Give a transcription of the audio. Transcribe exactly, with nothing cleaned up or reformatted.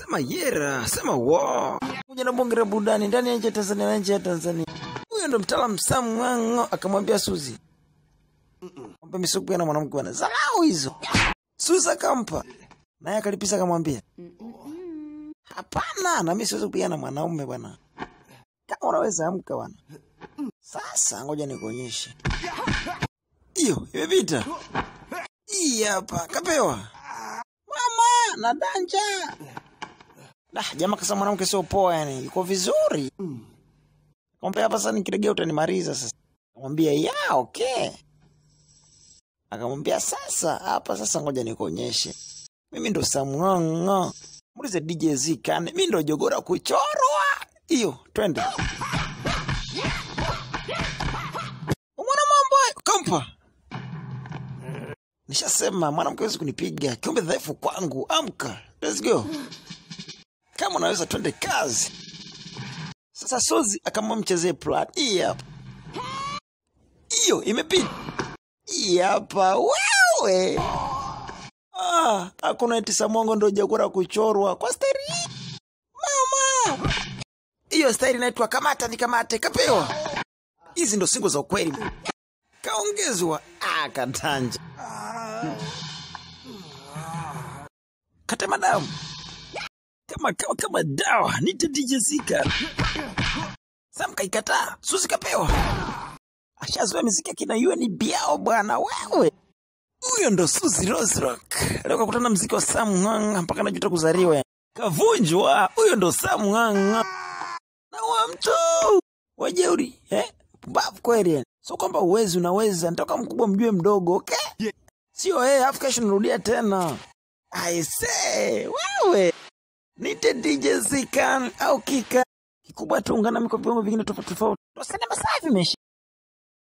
Sema yera, sema wo. Kuja na bonge la burudani ndani ya nje ya Tanzania na nje ya Tanzania. Huyo ndo mtaalamu Sam Ng'ang'o akamwambia Suzy. Mpe misuku na mwanamke bwana. Zarau hizo. Suzy akampa. Naye akalipisa akamwambia. Hapana, na mimi siwezi kupigana na mwanaume bwana. Kama unaweza amka bwana. Sasa ngoja nikuonyeshe. Hiyo, imepita. Hii hapa, kapewa. Mama, na danja. Dah, jamaa kasa mwanamke sio poa yani, yuko vizuri. Kombe hapa sasa nikiregea utanimaliza sasa. Akamwambia, "Ya, okay." Akamwambia, "Sasa hapa sasa ngoja nikuonyeshe. Mimi ndo Sam Ng'ang'o. Muulize D J Zikane, mimi ndo jogora kuchorwa." Hiyo, twende. Umeona mambo hayo? Kampa. Nishasema mwanamke hawezi kunipiga. Kiumbe dhaifu kwangu. Amka. Let's go. Kama unaweza twende kazi. Sasa Suzy akamwambia mchezee plan. Hii hapa. Hiyo imepita. Hii hapa wewe. Ah, hakuna eti Samongo ndo jogora kuchorwa kwa staili. Mama. Hiyo staili inaitwa kamata nikamate kapewa. Hizi ndo singo za ukweli. Kaongezwa akatanja. Kata madamu. Kama kama kama dawa nita D J Zikane. Sam kaikataa, Suzy kapewa. Ashazoea muziki ya kina U N B yao bwana wewe. Huyo ndo Suzy Rose Rock. Leo kakutana muziki wa Sam Ng'ang'o mpaka najuta kuzaliwa. Kavunjwa. Huyo ndo Sam Ng'ang'o. Na wa mtu wajeuri, eh? Babu kweli. So kwamba uwezi unaweza, nitoka mkubwa mjue mdogo, okay? Yeah. Sio eh, afu kesho narudia tena. I say, wewe. Nite D J Zikane au Kika. Kikubwa tuungana miko viongo vingine tofauti tofauti. Tuseme masafi meshi.